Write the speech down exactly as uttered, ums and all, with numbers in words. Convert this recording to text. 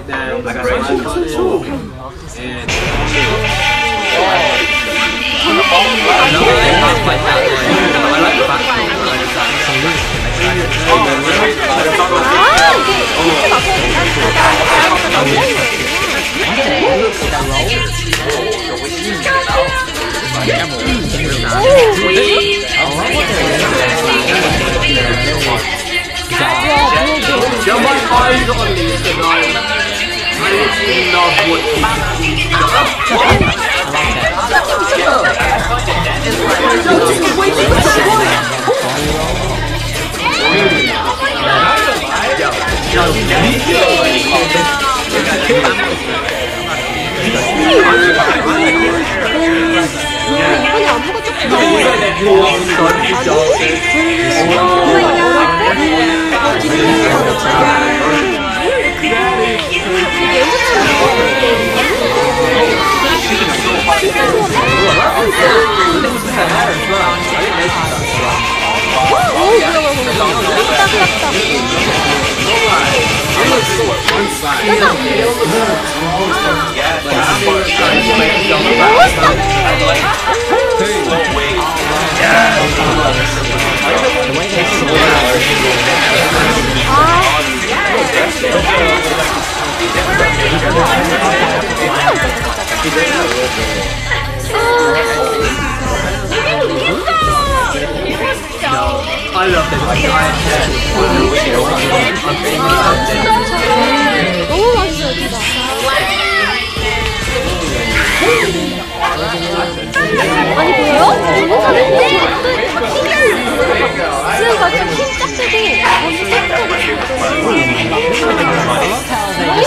then like I said, and Got my eyes on these tonight. I literally love watching. I love this. Like, I had 너무 맛있어, 진짜. 아니, 뭐예요? 너무 잘했네. 지금 막 힘 딱 세고, 너무 깨끗하게 너무